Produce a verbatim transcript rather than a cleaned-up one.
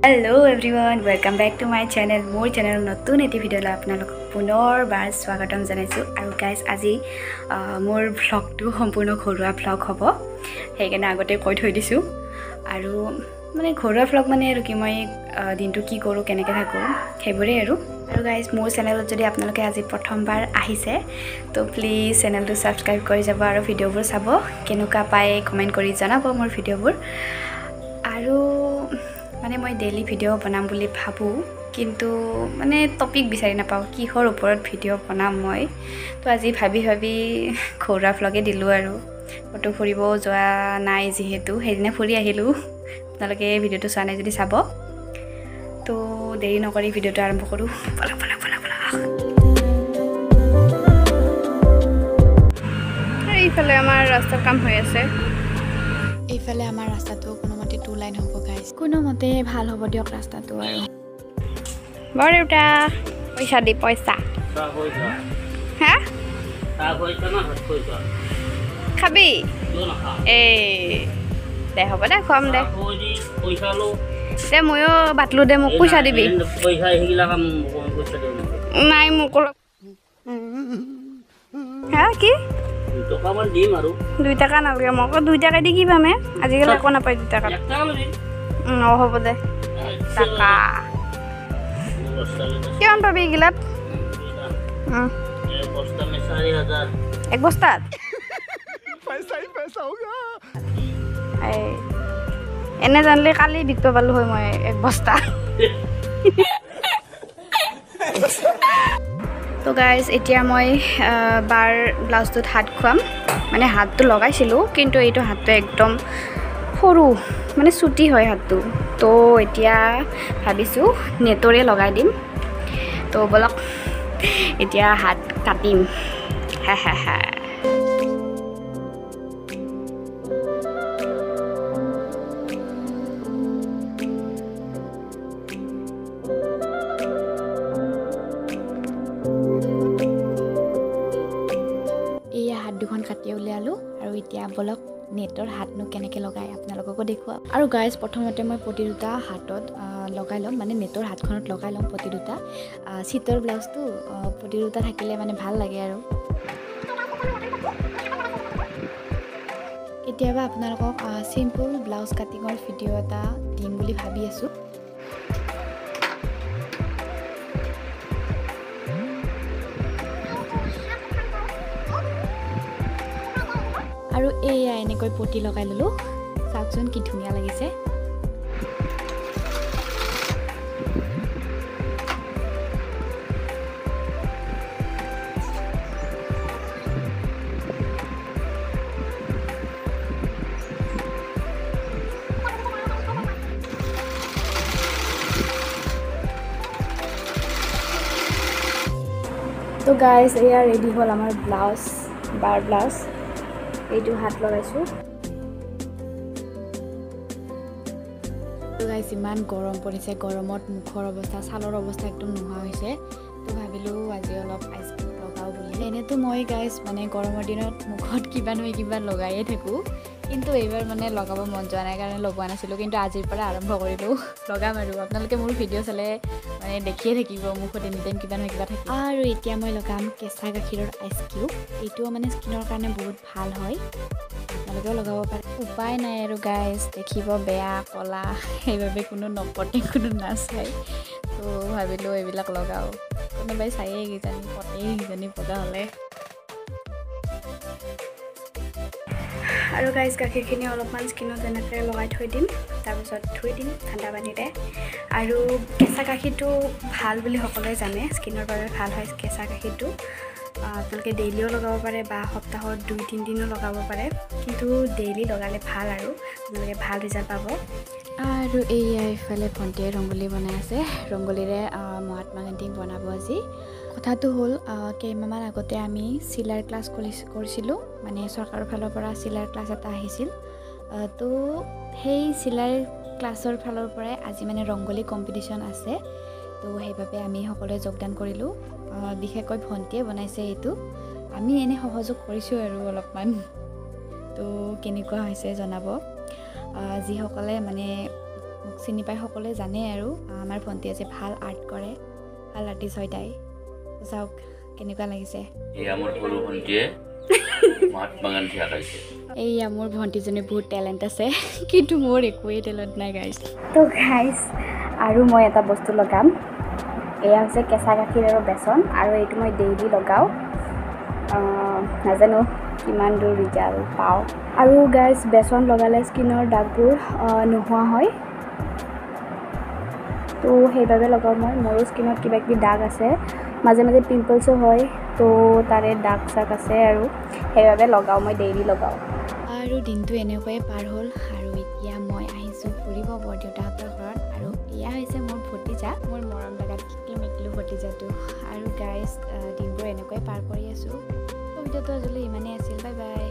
Hello everyone, welcome back to my channel. More channel নতুন এটি ভিডিঅ'লৈ আপোনালোকক পুনৰবাৰ স্বাগতম জনাইছোঁ আৰু গাইজ আজি মোৰ ভ্লগটো সম্পূৰ্ণ ঘৰুৱা ভ্লগ হ'ব সেইকাৰণে আগতে কৈ থৈ দিছোঁ আৰু মানে ঘৰুৱা ভ্লগ মানে আৰু কি মই দিনটো কি কৰোঁ কেনেকৈ থাকোঁ সেইবোৰেই আৰু আৰু গাইজ মোৰ চেনেলত যদি আপোনালোকে আজি প্ৰথমবাৰ আহিছে তো প্লিজ চেনেলটো ছাবস্ক্ৰাইব কৰি যাব আৰু ভিডিঅ'বোৰ চাব কেনেকুৱা পায় কমেণ্ট কৰি জনাব মোৰ ভিডিঅ'বোৰ আৰু মানে মই ডেইলি ভিডিঅ' বনাম বুলি ভাবোঁ কিন্তু মানে টপিক বিচাৰি নাপাওঁ কিহৰ ওপৰত ভিডিঅ' বনাম মই তো আজি ভাবি ভাবি ঘৰুৱা ভ্লগে দিলোঁ আৰু ক'তো ফুৰিব যোৱা নাই যিহেতু সেইদিনা ফুৰি আহিলোঁ আপোনালোকে ভিডিঅ'টো চোৱা নাই যদি চাব তো দেৰি নকৰি ভিডিঅ'টো আৰম্ভ কৰোঁ বলা বলা বলা বলা এইফালে আমাৰ ৰাস্তাৰ কাম হৈ আছে এইফালে আমাৰ ৰাস্তাটো কোনোমতে টু লাইন হ'ব গাইজ কোনোমতে ভাল হ'ব দিয়ক ৰাস্তাটো আৰু বৰ দেউতা পইচা দি পইচা হা খাবি এই দে হ'ব দে খুৱাম দে দে ময়ো বাটলো দে মোক পইচা দিবি নাই মোক হা কি টকামান দিম আৰু দুই টাকা নালাগে মোক দুই টাকা দি কি পামে আজিকালি একো নাপায় দুই টাকা অঁ হ'ব দে টাকা কিমান পাবি এইগিলাত এক বস্তাত এনে জানিলে কালি বিকিব পালোঁ হয় মই এক বস্তা তো গাইজ এতিয়া মই বাৰ ব্লাউজটোত হাত খুৱাম মানে হাতটো লগাইছিলোঁ কিন্তু এইটো হাতটো একদম সৰু মানে চুটি হয় হাতটো তো এতিয়া ভাবিছোঁ নেটৰে লগাই দিম তো বলক এতিয়া হাত কাটিম হা হা হা দুখন কাটি উলিয়ালোঁ আৰু এতিয়া বলক নেটৰ হাতনো কেনেকৈ লগাই আপোনালোককো দেখুৱাম আৰু গাইজ প্ৰথমতে মই পতি দুটা হাতত লগাই ল'ম মানে নেটৰ হাতখনত লগাই ল'ম পতি দুটা চিটৰ ব্লাউজটো পতি দুটা থাকিলে মানে ভাল লাগে আৰু কেতিয়াবা আপোনালোকক চিম্পল ব্লাউজ কাটিঙৰ ভিডিঅ' এটা দিম বুলি ভাবি আছোঁ আৰু এয়া এনেকৈ পটি লগাই ল'লোঁ চাওকচোন কি ধুনীয়া লাগিছে তো গাইজ এয়া ৰেডি হ'ল আমাৰ ব্লাউজ বাৰ ব্লাউজ এইটো হাত লগাইছোঁ তো গাইজ ইমান গৰম পৰিছে গৰমত মুখৰ অৱস্থা ছালৰ অৱস্থা একদম নোহোৱা হৈছে তো ভাবিলোঁ আজি অলপ আইচ ক্ৰীম লগাওঁ বুলি এনেতো মই গাইজ মানে গৰমৰ দিনত মুখত কিবা নহয় কিবা লগায়ে থাকোঁ কিন্তু এইবাৰ মানে লগাব মন যোৱা নাই কাৰণে লগোৱা নাছিলোঁ কিন্তু আজিৰ পৰা আৰম্ভ কৰিলোঁ লগাম আৰু আপোনালোকে মোৰ ভিডিঅ' চালে মানে দেখিয়ে থাকিব মুখত এনি টাইম কিবা নহয় কিবা থাকিব আৰু এতিয়া মই লগাম কেঁচা গাখীৰৰ আইচ কিউব এইটোও মানে স্কিনৰ কাৰণে বহুত ভাল হয় আপোনালোকেও লগাব পাৰে উপায় নাই আৰু গাইজ দেখিব বেয়া ক'লা সেইবাবে কোনো নপতে কোনো নাচায় তো ভাবিলোঁ এইবিলাক লগাওঁ কোনোবাই চায়েই কিজানি পতেই কিজানি পতা হ'লে আৰু গাইজ গাখীৰখিনি অলপমান স্কিনত এনেকৈ লগাই থৈ দিম তাৰপিছত ধুই দিম ঠাণ্ডা পানীৰে আৰু কেঁচা গাখীৰটো ভাল বুলি সকলোৱে জানে স্কিনৰ বাবে ভাল হয় কেঁচা গাখীৰটো আপোনালোকে ডেইলিও লগাব পাৰে বা সপ্তাহত দুই তিনিদিনো লগাব পাৰে কিন্তু ডেইলি লগালে ভাল আৰু আপোনালোকে ভাল ৰিজাল্ট পাব আৰু এইয়া এইফালে ভণ্টিয়ে ৰংগোলী বনাই আছে ৰংগোলীৰে মহাত্মা গান্ধীক বনাব আজি কথাটো হ'ল কেইমাহমান আগতে আমি চিলাই ক্লাছ কৰি কৰিছিলোঁ মানে চৰকাৰৰ ফালৰ পৰা চিলাইৰ ক্লাছ এটা আহিছিল তো সেই চিলাই ক্লাছৰ ফালৰ পৰাই আজি মানে ৰংগোলী কম্পিটিশ্যন আছে তো সেইবাবে আমি সকলোৱে যোগদান কৰিলোঁ বিশেষকৈ ভণ্টিয়ে বনাইছে এইটো আমি এনে সহযোগ কৰিছোঁ আৰু অলপমান তো কেনেকুৱা হৈছে জনাব যিসকলে মানে মোক চিনি পাই সকলোৱে জানে আৰু আমাৰ ভণ্টিয়ে যে ভাল আৰ্ট কৰে ভাল আৰ্টিষ্ট হয় তাই চাওক কেনেকুৱা লাগিছে এয়া মোৰ সৰু ভণ্টিয়ে মহাত্মা গান্ধী আঁকাইছে এইয়া মোৰ ভণ্টিজনী বহুত টেলেণ্ট আছে কিন্তু মোৰ একোৱেই টেলেণ্ট নাই গাইজ তো গাইজ আৰু মই এটা বস্তু লগাম এয়া হৈছে কেঁচা গাখীৰ আৰু বেচন আৰু এইটো মই ডেইলি লগাওঁ নাজানো কিমান দূৰ ৰিজাল্ট পাওঁ আৰু গাইজ বেচন লগালে স্কিনৰ দাগবোৰ নোহোৱা হয় তো সেইবাবে লগাওঁ মই মোৰো স্কিনত কিবা কিবি দাগ আছে মাজে মাজে পিম্পলছো হয় তো তাৰে দাগ চাগ আছে আৰু সেইবাবে লগাওঁ মই ডেইলি লগাওঁ আৰু দিনটো এনেকৈয়ে পাৰ হ'ল আৰু এতিয়া মই আহিছোঁ ফুৰিব বৰদেউতাহঁতৰ ঘৰত আৰু এয়া হৈছে মোৰ ভতিজা মোৰ মৰম লগাত কিকলি মিকলি ভতিজাটো আৰু গাইজ দিনবোৰ এনেকৈয়ে পাৰ কৰি আছোঁ তো ভিডিঅ'টো আজিলৈ ইমানেই আছিল বাই বাই